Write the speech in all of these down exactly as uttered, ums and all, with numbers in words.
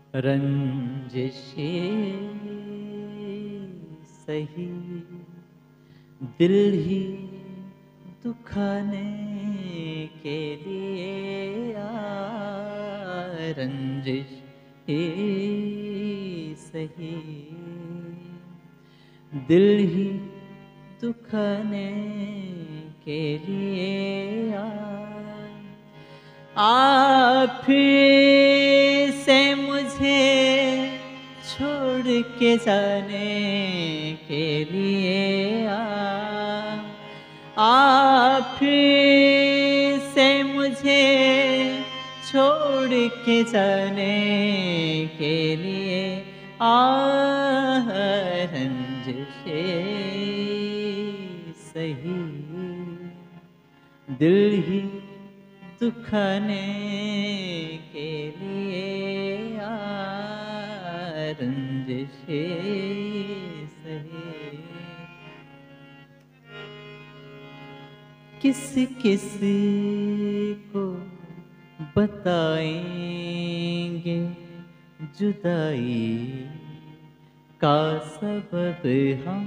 रंजिशे सही दिल ही दुखाने के लिए आ रंजिश ही सही दिल ही दुखाने के लिए आ आप ही से मुझे छोड़ के जाने के लिए आ आप ही से मुझे छोड़ के जाने के लिए आ रंजिशे सही दिल ही दुखाने के लिए आ रंजिशे सही किस किस को बताएंगे जुदाई का सबब हम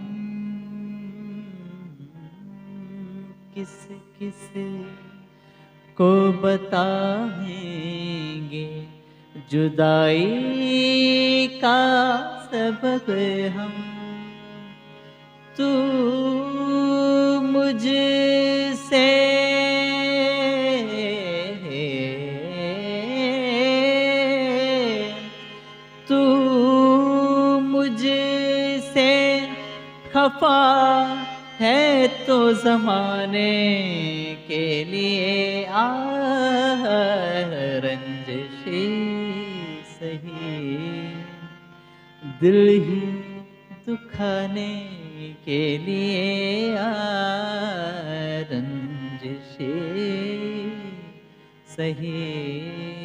किस किस को बताएंगे जुदाई का सबब हम तू मुझसे तू मुझसे खफा है तो ज़माने के लिए आ रंजिशे सही दिल ही दुखाने के लिए आ रंजिशे सही।